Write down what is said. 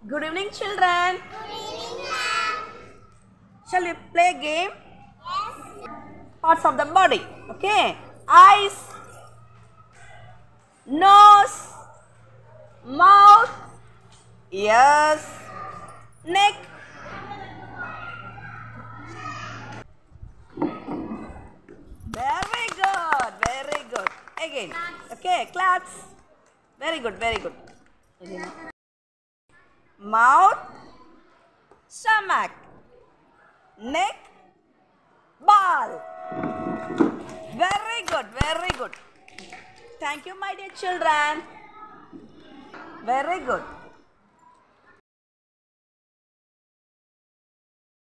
Good evening, children. Good evening, ma'am. Shall we play a game? Yes. Parts of the body. Okay. Eyes, nose, mouth, ears, neck. Very good. Very good. Again. Okay. Claps. Very good. Very good. Mouth, stomach, neck, ball. Very good. Very good. Thank you, my dear children. Very good.